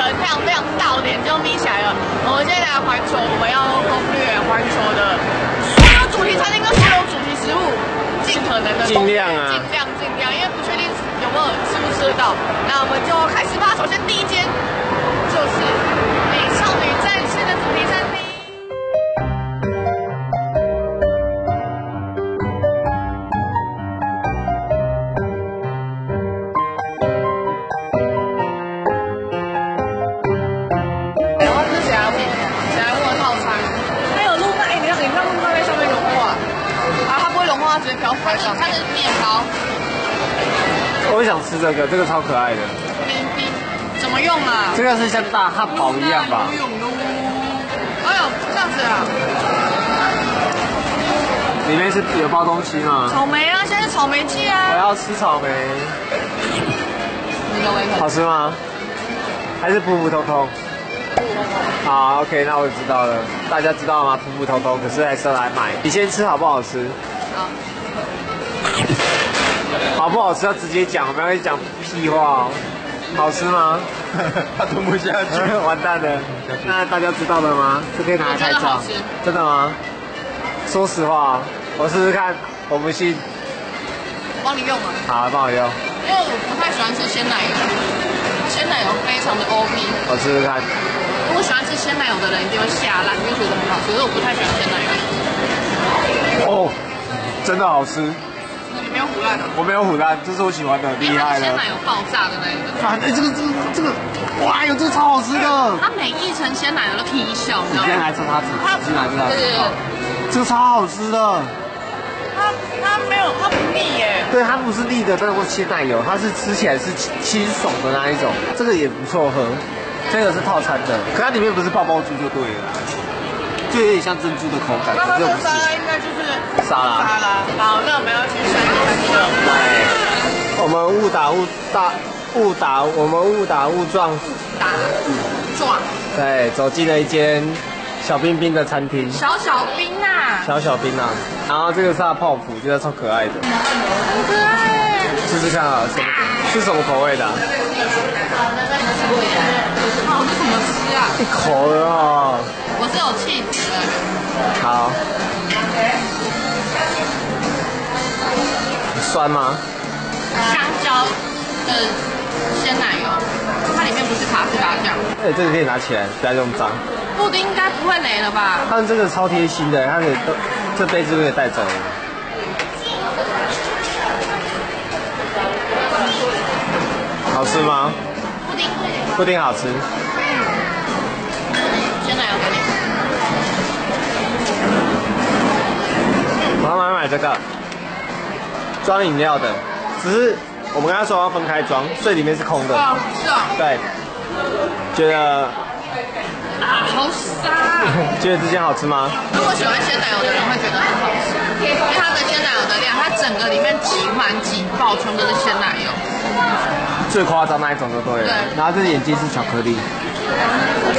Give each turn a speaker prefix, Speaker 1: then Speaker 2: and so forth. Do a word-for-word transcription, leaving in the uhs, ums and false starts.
Speaker 1: 非常非常大的脸就眯起来了。我们现在来环球，我们要攻略环球的所有主题餐厅跟所有主题食物，尽可能的
Speaker 2: 尽量啊，
Speaker 1: 尽量尽量，因为不确定有没有吃不吃得到。那我们就开始吧。首先第一间就是美少女战士的主题餐厅。直接飘出来上面，它是面包。
Speaker 2: 我也想吃这个，这个超可爱的。
Speaker 1: 冰冰怎么用啊？
Speaker 2: 这个是像大汉堡一样吧？
Speaker 1: 哎呦，这样子啊！
Speaker 2: 里面是有包东西吗？
Speaker 1: 草莓啊，现在是草莓季啊！
Speaker 2: 我要吃草莓。好吃吗？还是普普通通？好 ，OK， 那我知道了。大家知道吗？普普通通，可是还是要来买。你先吃好不好吃？好。好不好吃要直接讲，我们要讲屁话哦。好吃吗？
Speaker 3: 他吞不下去，
Speaker 2: 完蛋了。那大家知道了吗？这可以拿来拍照。真的吗？说实话，我试试看，我不信。
Speaker 1: 帮你用吗？
Speaker 2: 好，帮我用。
Speaker 1: 因为我不太喜欢吃鲜奶油，鲜奶油非常的 O P。
Speaker 2: 我试试看。
Speaker 1: 如果喜欢吃鲜奶油的人一定会下烂，就觉得很好吃。可是我不太喜欢鲜奶油。
Speaker 2: 哦，真的好吃。
Speaker 1: 你没有唬烂的？
Speaker 2: 我没有唬烂，这是我喜欢的，厉害了。
Speaker 1: 鲜奶油爆炸的那一个。
Speaker 2: 哎，这个这个这个，哇哟，这个超好吃的。
Speaker 1: 它每一层鲜奶油都可以笑，你知道吗？
Speaker 2: 今天来吃它纸，它进来这个。
Speaker 1: 对对对。
Speaker 2: 这个超好吃的。
Speaker 1: 它它没有，它不腻耶。
Speaker 2: 对，它不是腻的，但是鲜奶油，它是吃起来是清爽的那一种。这个也不错喝，这个是套餐的，可它里面不是泡泡猪就对了。就有点像珍珠的口感，
Speaker 1: 那它的沙拉应该就是
Speaker 2: 沙拉。
Speaker 1: 沙拉。好，那我们要去下一个餐厅。
Speaker 2: 对，我们误打误打误打，我们误打误撞，
Speaker 1: 打撞。对，
Speaker 2: 走进了一间小冰冰的餐厅。
Speaker 1: 小小冰啊。
Speaker 2: 小小冰啊，然后这个是它的泡芙，觉得超可爱的。
Speaker 1: 很可爱。
Speaker 2: 试试看啊，什么是什么口味的？啊，
Speaker 1: 这怎么吃啊？
Speaker 2: 一口的哦。
Speaker 1: 我是有气质的。
Speaker 2: 好。酸吗？
Speaker 1: 香蕉的鲜奶油，它里面不是卡士达酱。
Speaker 2: 哎，这个可以拿起来，不要用脏。
Speaker 1: 布丁应该不会雷了吧？
Speaker 2: 他们这个超贴心的，它可以这杯子就可以带走了。好吃吗？
Speaker 1: 布丁。
Speaker 2: 布丁好吃。
Speaker 1: 鲜奶油给你。
Speaker 2: 我要买买这个装饮料的，只是我们跟他说要分开装，所以里面是空的。
Speaker 1: 哦，是啊。
Speaker 2: 对，觉得
Speaker 1: 啊，好沙。
Speaker 2: 觉得这间好吃吗？
Speaker 1: 如果喜欢鲜奶油的人会觉得很好吃，因为它的鲜奶油的量，它整个里面挤满挤爆，全部都是鲜奶油。
Speaker 2: 最夸张那一种就对了。对。然后这眼睛是巧克力。